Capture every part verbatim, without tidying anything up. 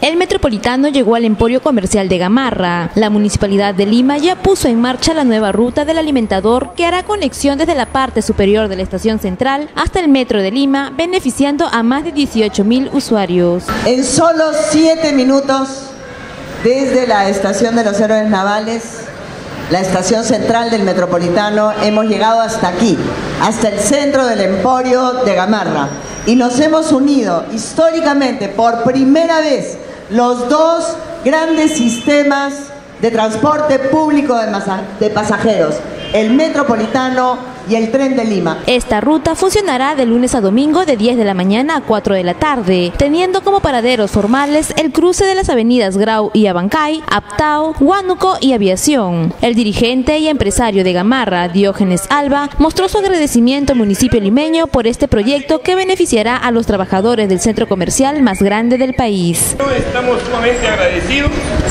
El Metropolitano llegó al emporio comercial de Gamarra. La Municipalidad de Lima ya puso en marcha la nueva ruta del alimentador que hará conexión desde la parte superior de la estación central hasta el Metro de Lima, beneficiando a más de dieciocho mil usuarios. En solo siete minutos, desde la estación de los Héroes Navales, la estación central del Metropolitano, hemos llegado hasta aquí, hasta el centro del emporio de Gamarra. Y nos hemos unido históricamente, por primera vez, los dos grandes sistemas de transporte público de, de pasajeros, el Metropolitano y el Tren de Lima. Esta ruta funcionará de lunes a domingo de diez de la mañana a cuatro de la tarde, teniendo como paraderos formales el cruce de las avenidas Grau y Abancay, Aptao, Huánuco y Aviación. El dirigente y empresario de Gamarra, Diógenes Alba, mostró su agradecimiento al municipio limeño por este proyecto que beneficiará a los trabajadores del centro comercial más grande del país. Estamos sumamente agradecidos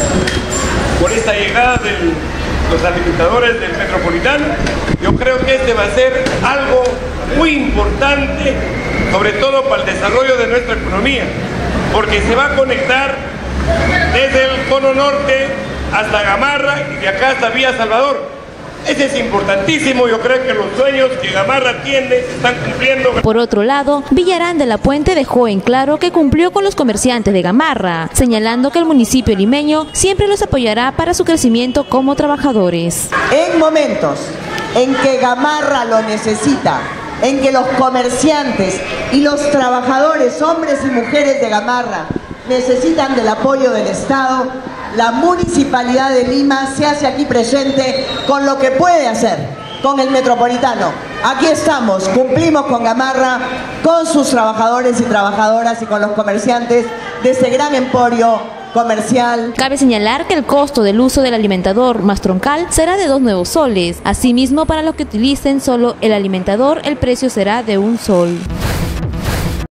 por esta llegada de los alimentadores del Metropolitano. Yo creo que este va a ser algo muy importante, sobre todo para el desarrollo de nuestra economía, porque se va a conectar desde el cono norte hasta Gamarra y de acá hasta Villa Salvador. Ese es importantísimo. Yo creo que los sueños que Gamarra tiene se están cumpliendo. Por otro lado, Villarán de la Puente dejó en claro que cumplió con los comerciantes de Gamarra, señalando que el municipio limeño siempre los apoyará para su crecimiento como trabajadores. En momentos en que Gamarra lo necesita, en que los comerciantes y los trabajadores, hombres y mujeres de Gamarra, necesitan del apoyo del Estado, la Municipalidad de Lima se hace aquí presente con lo que puede hacer con el Metropolitano. Aquí estamos, cumplimos con Gamarra, con sus trabajadores y trabajadoras y con los comerciantes de este gran emporio comercial. Cabe señalar que el costo del uso del alimentador más troncal será de dos nuevos soles. Asimismo, para los que utilicen solo el alimentador, el precio será de un sol.